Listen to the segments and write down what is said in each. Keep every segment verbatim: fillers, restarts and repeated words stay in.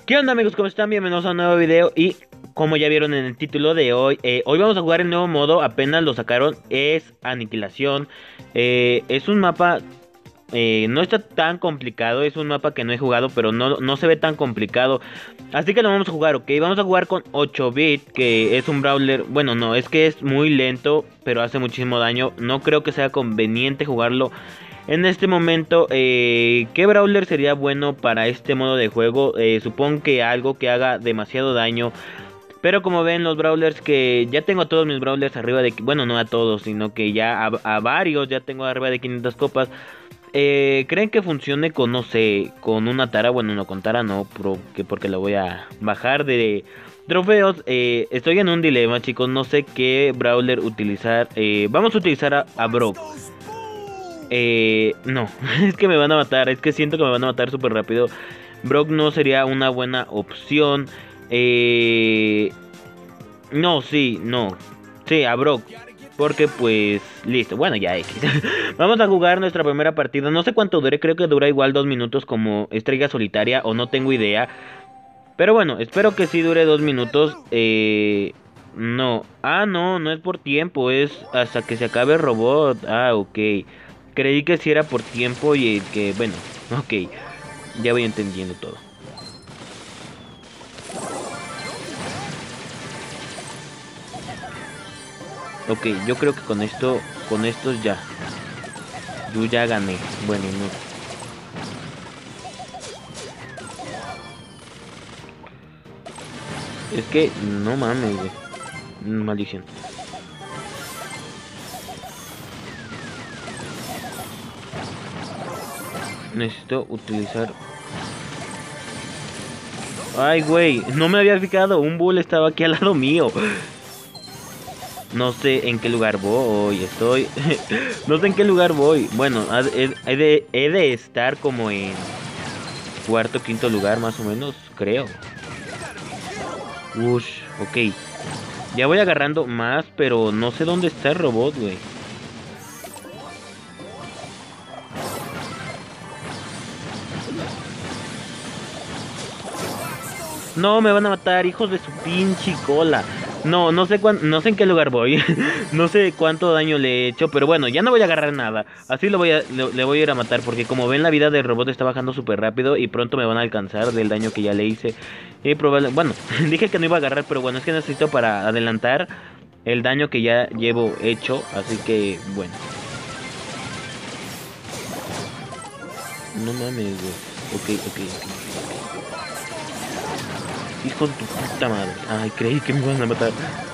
¿Qué onda, amigos? ¿Cómo están? Bienvenidos a un nuevo video. Y como ya vieron en el título de hoy, eh, hoy vamos a jugar el nuevo modo. Apenas lo sacaron, es Aniquilación. eh, Es un mapa, eh, no está tan complicado. Es un mapa que no he jugado, pero no, no se ve tan complicado. Así que lo vamos a jugar, ¿ok? Vamos a jugar con ocho bit, que es un brawler. Bueno, no, es que es muy lento, pero hace muchísimo daño. No creo que sea conveniente jugarlo en este momento. eh, ¿Qué brawler sería bueno para este modo de juego? Eh, supongo que algo que haga demasiado daño. Pero como ven, los brawlers que ya tengo a todos mis brawlers arriba de... Bueno, no a todos, sino que ya a, a varios ya tengo arriba de quinientas copas. Eh, ¿Creen que funcione con, no sé, con una Tara? Bueno, no, con Tara no, porque, porque la voy a bajar de trofeos. Eh, estoy en un dilema, chicos, no sé qué brawler utilizar. Eh, vamos a utilizar a, a Brock. Eh, no, es que me van a matar, es que siento que me van a matar súper rápido. Brock no sería una buena opción. Eh, no, sí, no. Sí, a Brock. Porque pues, listo, bueno, ya X. Vamos a jugar nuestra primera partida. No sé cuánto dure, creo que dura igual dos minutos como estrella solitaria, o no tengo idea. Pero bueno, espero que sí dure dos minutos. Eh... No, ah, no, no es por tiempo, es hasta que se acabe el robot. Ah, ok. Creí que sí era por tiempo y que, bueno, ok. Ya voy entendiendo todo. Ok, yo creo que con esto, con estos ya. Yo ya gané. Bueno, no. Es que, no mames, güey. Maldición. Necesito utilizar... Ay, güey, no me había fijado. Un bull estaba aquí al lado mío. No sé en qué lugar voy. Estoy... no sé en qué lugar voy. Bueno, he, he de, he de estar como en... cuarto, quinto lugar más o menos, creo. Ush, ok. Ya voy agarrando más, pero no sé dónde está el robot, güey. No, me van a matar, hijos de su pinche cola. No, no sé cuán, no sé en qué lugar voy. No sé cuánto daño le he hecho, pero bueno, ya no voy a agarrar nada. Así lo voy a, le, le voy a ir a matar, porque como ven, la vida del robot está bajando súper rápido y pronto me van a alcanzar del daño que ya le hice. Y probable, bueno, dije que no iba a agarrar, pero bueno, es que necesito para adelantar el daño que ya llevo hecho, así que bueno. No mames, güey. Ok, ok, ok. Hijo de tu puta madre. Ay, creí que me iban a matar.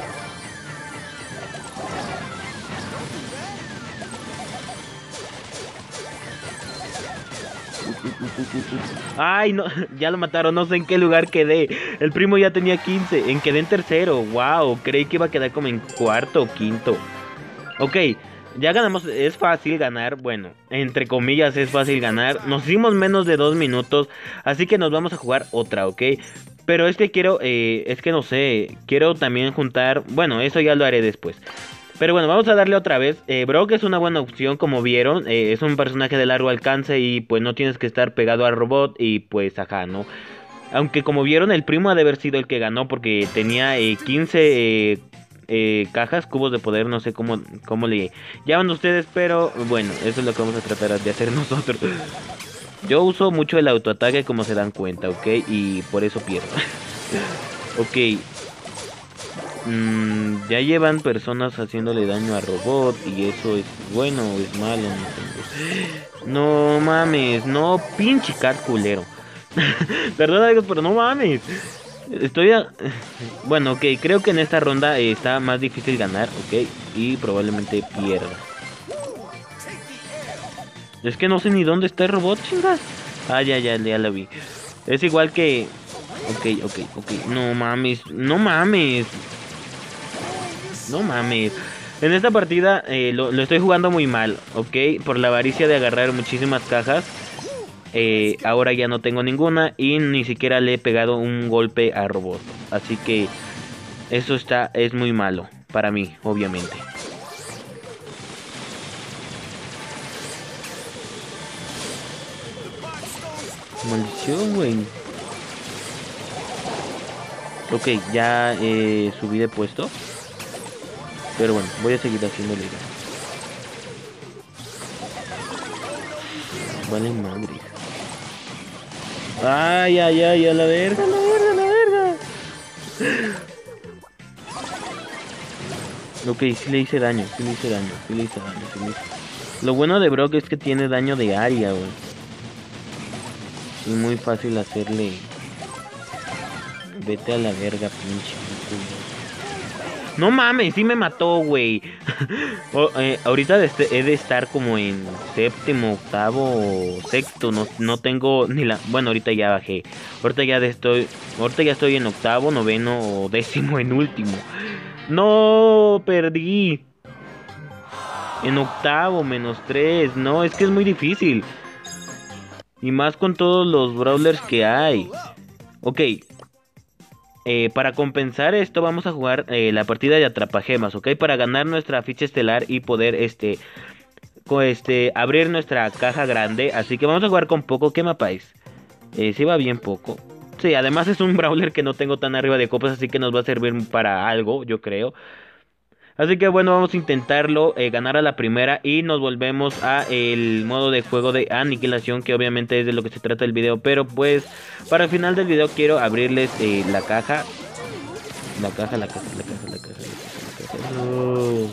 Ay, no, ya lo mataron, no sé en qué lugar quedé. El primo ya tenía quince, en quedé en tercero. Wow, creí que iba a quedar como en cuarto o quinto. Ok, ya ganamos, es fácil ganar, bueno, entre comillas es fácil ganar. Nos hicimos menos de dos minutos, así que nos vamos a jugar otra, ¿ok? Pero es que quiero, eh, es que no sé, quiero también juntar, bueno, eso ya lo haré después. Pero bueno, vamos a darle otra vez. eh, Brock es una buena opción, como vieron. eh, es un personaje de largo alcance y pues no tienes que estar pegado al robot y pues ajá, ¿no? Aunque como vieron, el primo ha de haber sido el que ganó porque tenía eh, quince eh, eh, cajas, cubos de poder, no sé cómo, cómo le llaman ustedes, pero bueno, eso es lo que vamos a tratar de hacer nosotros. Yo uso mucho el autoataque, como se dan cuenta, ¿ok? Y por eso pierdo. Ok. Mm, ya llevan personas haciéndole daño a robot y eso es bueno o es malo. No, no mames, no, pinche cat culero. Perdón, amigos, pero no mames. Estoy a... Bueno, ok, creo que en esta ronda eh, está más difícil ganar, ok, y probablemente pierda. Es que no sé ni dónde está el robot, chingas. Ah, ya, ya, ya la vi. Es igual que... Ok, ok, ok. No mames, no mames. No mames. En esta partida eh, lo, lo estoy jugando muy mal, ok. Por la avaricia de agarrar muchísimas cajas. Eh, ahora ya no tengo ninguna y ni siquiera le he pegado un golpe a robot. Así que eso está, es muy malo para mí, obviamente. Maldición, güey. Ok, ya eh, subí de puesto. Pero bueno, voy a seguir haciendo liga. Vale madre. Ay, ay, ay, a la verga, a la verga, a la verga. Ok, sí le hice daño, sí le hice daño, sí le hice daño, sí le hice... Lo bueno de Brock es que tiene daño de área, güey. Es muy fácil hacerle... Vete a la verga, pinche. No mames, sí me mató, güey. Oh, eh, ahorita de este- he de estar como en séptimo, octavo o sexto. No, no tengo ni la... Bueno, ahorita ya bajé. Ahorita ya de estoy... Ahorita ya estoy en octavo, noveno o décimo en último. No, perdí. En octavo, menos tres. No, es que es muy difícil. Y más con todos los brawlers que hay. Ok. Eh, para compensar esto vamos a jugar eh, la partida de atrapagemas, ¿ok? Para ganar nuestra ficha estelar y poder este, co- este abrir nuestra caja grande. Así que vamos a jugar con poco. ¿Qué mapa es? Eh, sí va bien poco. Sí, además es un brawler que no tengo tan arriba de copas, así que nos va a servir para algo, yo creo. Así que bueno, vamos a intentarlo, eh, ganar a la primera y nos volvemos a el modo de juego de aniquilación, que obviamente es de lo que se trata el video. Pero pues para el final del video quiero abrirles eh, la caja. La caja, la caja, la caja, la caja, la caja, la caja. No.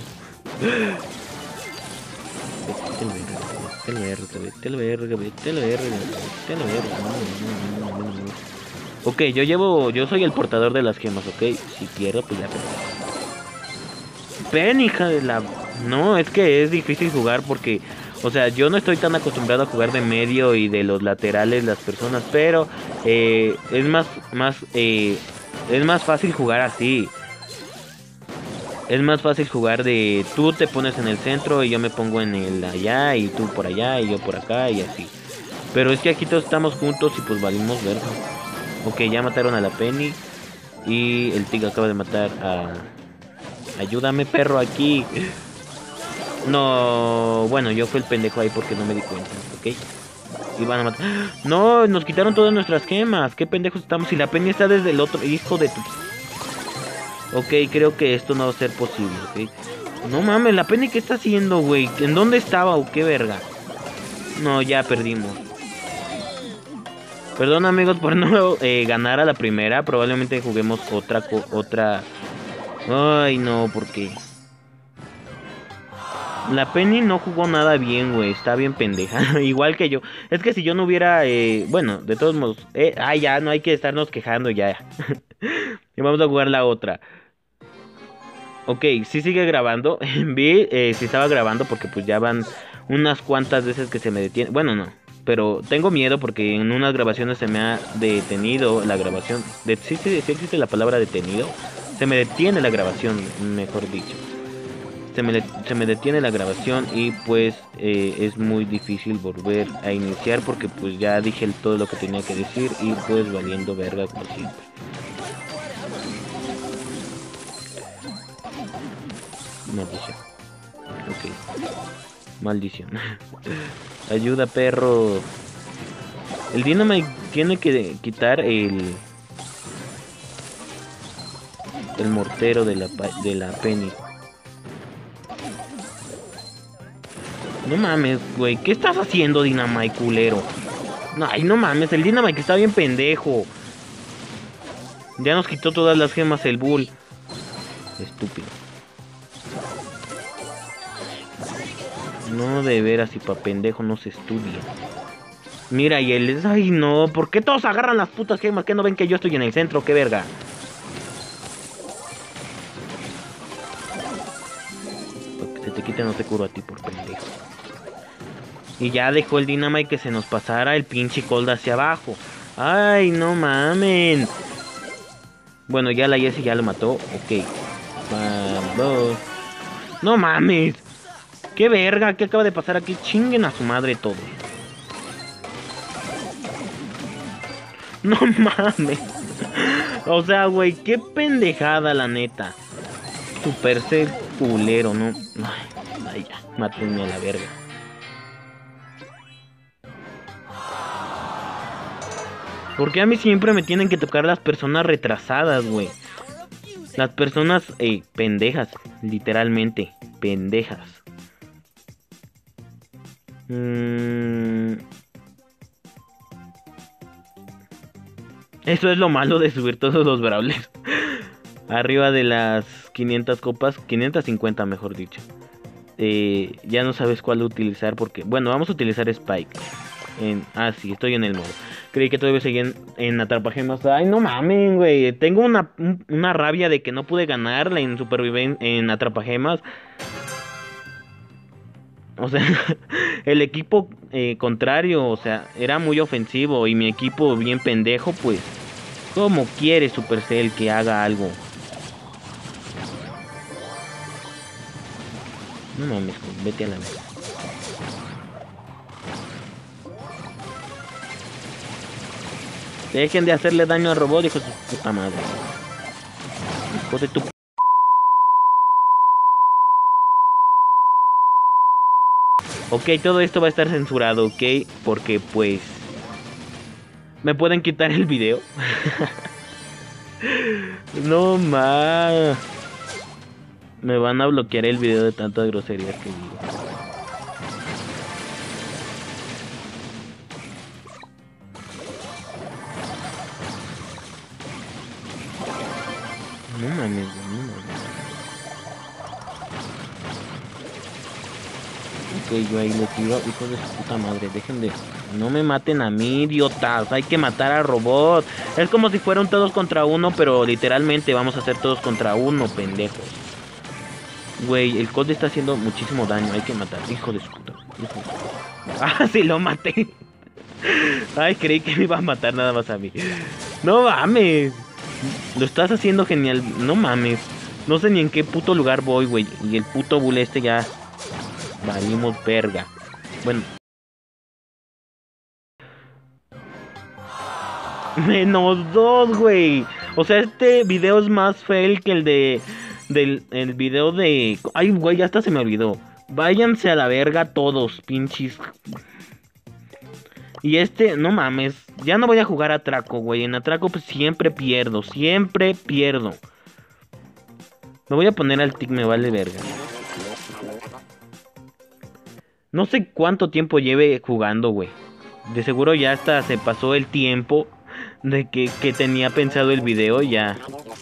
Vete al verga, vete al verga, vete al verga, vete al verga. No, no, no, no, no. Ok, yo llevo, yo soy el portador de las gemas, ok. Si quiero, pues ya perdí. Ven, hija de la... No, es que es difícil jugar porque... O sea, yo no estoy tan acostumbrado a jugar de medio y de los laterales las personas, pero eh, es más, más, eh, es más fácil jugar así. Es más fácil jugar de tú te pones en el centro y yo me pongo en el allá y tú por allá y yo por acá y así. Pero es que aquí todos estamos juntos y pues valimos verga. Ok, ya mataron a la Penny y el Tig acaba de matar a... Ayúdame, perro, aquí. No, bueno, yo fui el pendejo ahí porque no me di cuenta, ¿ok? Y van a matar. No, nos quitaron todas nuestras gemas. Qué pendejos estamos. Y la Penny está desde el otro hijo de tu... Ok, creo que esto no va a ser posible, ¿ok? No mames, la Penny, ¿qué está haciendo, güey? ¿En dónde estaba o qué verga? No, ya perdimos. Perdón, amigos, por no eh, ganar a la primera. Probablemente juguemos otra... otra... Ay, no, ¿por qué? La Penny no jugó nada bien, güey. Está bien pendeja. Igual que yo. Es que si yo no hubiera... Eh, bueno, de todos modos... Eh, ah, ya, no hay que estarnos quejando ya. Y vamos a jugar la otra. Ok, sí sigue grabando. Vi eh, si estaba grabando porque pues ya van unas cuantas veces que se me detiene. Bueno, no. Pero tengo miedo porque en unas grabaciones se me ha detenido la grabación. De, sí, sí, sí existe la palabra detenido. Se me detiene la grabación, mejor dicho. Se me, se me detiene la grabación y pues eh, es muy difícil volver a iniciar porque pues ya dije todo lo que tenía que decir y pues valiendo verga como siempre. Maldición. Ok. Maldición. Ayuda, perro. El Dynamite tiene que quitar el... El mortero de la, de la Penny. No mames, güey. ¿Qué estás haciendo, Dynamite, culero? No, ay, no mames. El Dynamite está bien pendejo. Ya nos quitó todas las gemas el Bull. Estúpido. No, de veras, y pa' pendejo no se estudia. Mira, y él es... Ay, no. ¿Por qué todos agarran las putas gemas? ¿Qué no ven que yo estoy en el centro? ¿Qué verga? Para que se te quite no te curo a ti por pendejo. Y ya dejó el Dynamite que se nos pasara el pinche Cold hacia abajo. Ay, no mamen. Bueno, ya la Jessie ya lo mató. Ok. Vamos. No mames. Qué verga, ¿qué acaba de pasar aquí? Chinguen a su madre todos. No mames. O sea, güey, qué pendejada, la neta. Super ser culero, ¿no? Ay, ay, ya, mátenme a la verga. Porque a mí siempre me tienen que tocar las personas retrasadas, güey. Las personas eh, pendejas, literalmente, pendejas. Mm... Eso es lo malo de subir todos los brawlers. Arriba de las quinientas copas, quinientas cincuenta mejor dicho. Eh, ya no sabes cuál utilizar porque... Bueno, vamos a utilizar Spike. En... Ah, sí, estoy en el modo. Creí que todavía seguía en, en Atrapagemas. Ay, no mames, güey. Tengo una, una rabia de que no pude ganarla en Superviven en Atrapagemas. O sea, el equipo eh, contrario, o sea, era muy ofensivo. Y mi equipo bien pendejo, pues. ¿Cómo quiere Supercell que haga algo? No mames, vete a la vez. Dejen de hacerle daño al robot, hijo de su puta madre. Hijo de tu... Ok, todo esto va a estar censurado, ok, porque pues... ¿Me pueden quitar el video? No más. Me van a bloquear el video de tantas groserías que digo. No mames, no mames. Ok, yo ahí le tiro, hijo de su puta madre. Dejen de... No me maten a mí, idiotas. Hay que matar al robot. Es como si fuera un todos contra uno, pero literalmente vamos a hacer todos contra uno, pendejos. Güey, el Cold está haciendo muchísimo daño. Hay que matar, hijo de su puta. Hijo de su... Ah, sí, lo maté. Ay, creí que me iba a matar nada más a mí. No mames. Lo estás haciendo genial. No mames. No sé ni en qué puto lugar voy, güey. Y el puto bull este ya... Valimos verga. Bueno. Menos dos, güey. O sea, este video es más fail que el de... Del el video de... Ay, güey, ya hasta se me olvidó. Váyanse a la verga todos, pinches. Y este, no mames. Ya no voy a jugar a Atraco, güey. En Atraco pues siempre pierdo. Siempre pierdo. Me voy a poner al tic, me vale verga. No sé cuánto tiempo lleve jugando, güey. De seguro ya hasta se pasó el tiempo de que, que tenía pensado el video ya.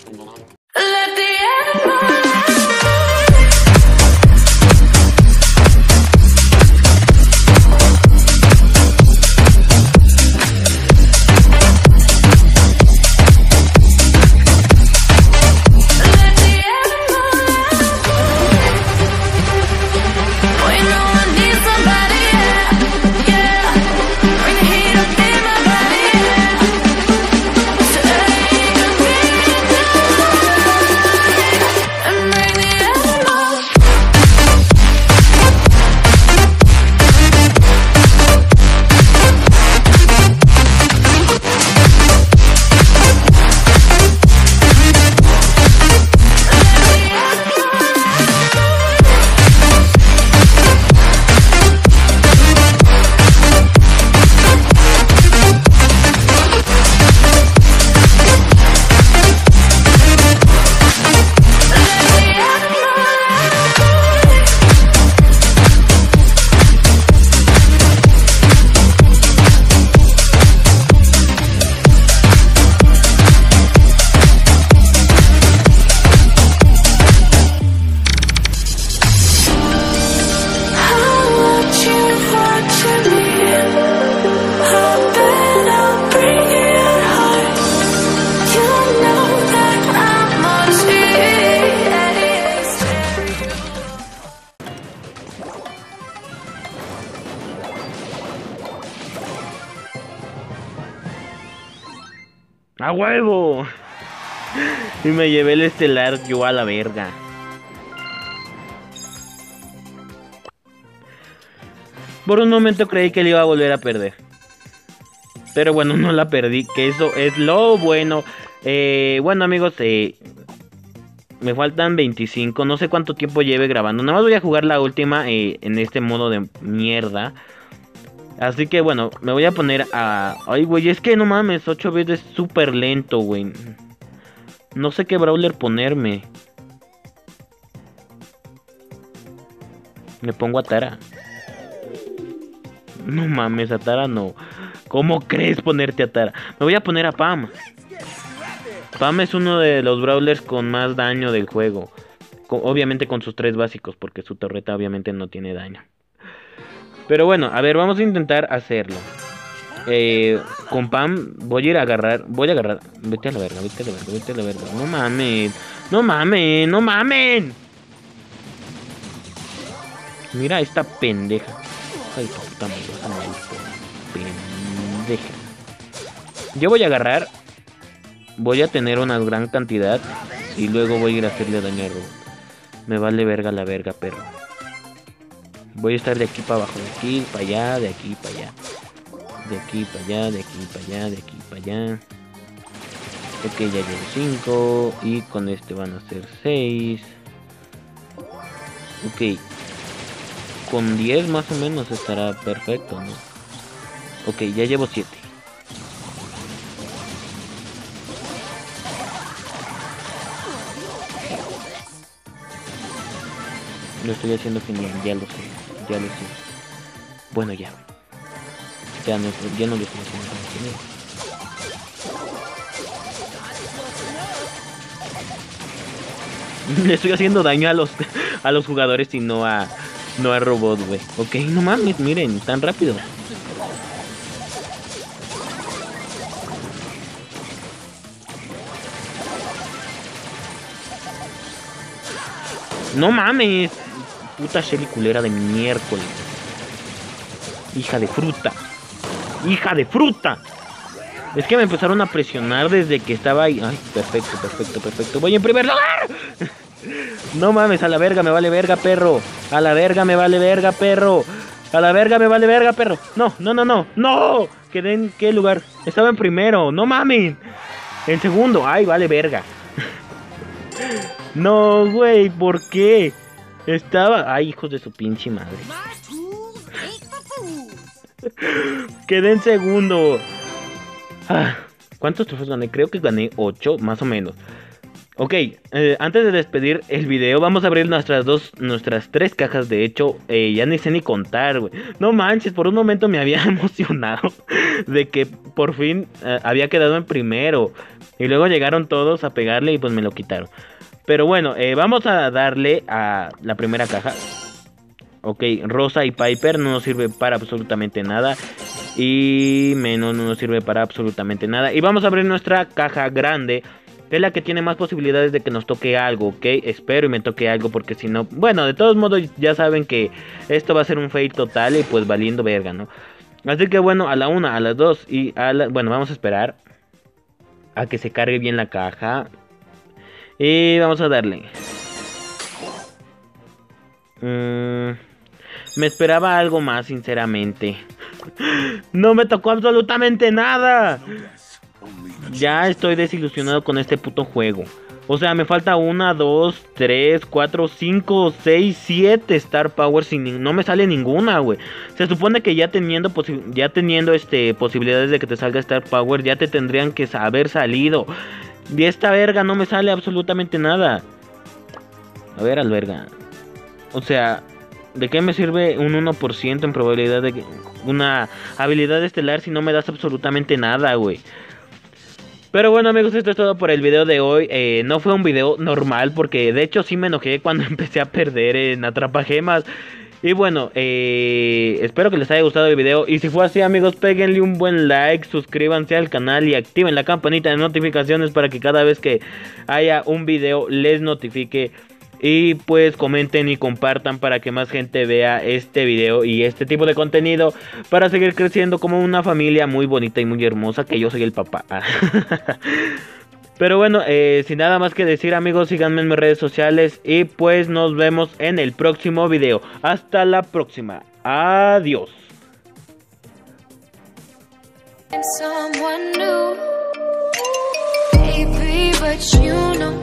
¡A huevo! Y me llevé el estelar yo a la verga. Por un momento creí que le iba a volver a perder. Pero bueno, no la perdí. Que eso es lo bueno. Eh, bueno amigos, eh, me faltan veinticinco. No sé cuánto tiempo lleve grabando. Nada más voy a jugar la última eh, en este modo de mierda. Así que bueno, me voy a poner a... Ay, güey, es que no mames, ocho bits es súper lento, güey. No sé qué brawler ponerme. Me pongo a Tara. No mames, a Tara no. ¿Cómo crees ponerte a Tara? Me voy a poner a Pam. Pam es uno de los brawlers con más daño del juego. Con, obviamente con sus tres básicos, porque su torreta obviamente no tiene daño. Pero bueno, a ver, vamos a intentar hacerlo. Eh, con Pam voy a ir a agarrar. Voy a agarrar. Vete a la verga, vete a la verga, vete a la verga. No mames. No mames, no mamen. Mira esta pendeja. Ay, puta madre, pendeja. Yo voy a agarrar. Voy a tener una gran cantidad. Y luego voy a ir a hacerle daño a Robot. Me vale verga la verga, perro. Voy a estar de aquí para abajo, de aquí para allá, de aquí para allá. De aquí para allá, de aquí para allá, de aquí para allá. Ok, ya llevo cinco. Y con este van a ser seis. Ok. Con diez más o menos estará perfecto, ¿no? Ok, ya llevo siete. Lo estoy haciendo genial, ya lo sé, ya lo sé. Bueno, ya. Ya no, ya no lo estoy haciendo genial. Le estoy haciendo daño a los a los jugadores y no a no a Robot, güey. Ok, no mames, miren, tan rápido. No mames. Puta Shelly culera de miércoles. Hija de fruta. Hija de fruta. Es que me empezaron a presionar desde que estaba ahí. Ay, perfecto, perfecto, perfecto. Voy en primer lugar. No mames, a la verga me vale verga, perro. A la verga me vale verga, perro. A la verga me vale verga, perro. No, no, no, no. No. ¿Quedé en qué lugar? Estaba en primero. No mames. En segundo. Ay, vale verga. No, güey, ¿por qué? Estaba... Ay, hijos de su pinche madre. Quedé en segundo. Ah, ¿cuántos trofeos gané? Creo que gané ocho, más o menos. Ok, eh, antes de despedir el video, vamos a abrir nuestras dos, nuestras tres cajas. De hecho, eh, ya ni sé ni contar, güey. No manches, por un momento me había emocionado de que por fin eh, había quedado en primero. Y luego llegaron todos a pegarle y pues me lo quitaron. Pero bueno, eh, vamos a darle a la primera caja. Ok, Rosa y Piper no nos sirve para absolutamente nada. Y menos no nos sirve para absolutamente nada. Y vamos a abrir nuestra caja grande, que es la que tiene más posibilidades de que nos toque algo, ¿ok? Espero y me toque algo, porque si no... Bueno, de todos modos ya saben que esto va a ser un fail total y pues valiendo verga, ¿no? Así que bueno, a la una, a las dos y a la... Bueno, vamos a esperar a que se cargue bien la caja. Y vamos a darle. Mm, me esperaba algo más, sinceramente. No me tocó absolutamente nada. Ya estoy desilusionado con este puto juego. O sea, me falta una, dos, tres, cuatro, cinco, seis, siete Star Power sin... No me sale ninguna, güey. Se supone que ya teniendo, ya teniendo este, posibilidades de que te salga Star Power, ya te tendrían que haber salido. De esta verga no me sale absolutamente nada. A ver, al verga. O sea, ¿de qué me sirve un uno por ciento en probabilidad de que una habilidad estelar si no me das absolutamente nada, güey? Pero bueno, amigos, esto es todo por el video de hoy. eh, No fue un video normal, porque de hecho sí me enojé cuando empecé a perder en Atrapagemas. Y bueno, eh, espero que les haya gustado el video. Y si fue así, amigos, péguenle un buen like, suscríbanse al canal y activen la campanita de notificaciones para que cada vez que haya un video les notifique. Y pues comenten y compartan para que más gente vea este video y este tipo de contenido, para seguir creciendo como una familia muy bonita y muy hermosa, que yo soy el papá. Pero bueno, eh, sin nada más que decir, amigos, síganme en mis redes sociales y pues nos vemos en el próximo video. Hasta la próxima. Adiós.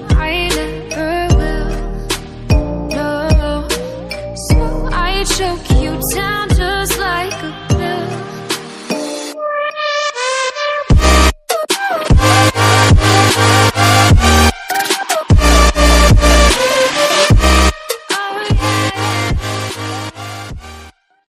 Choke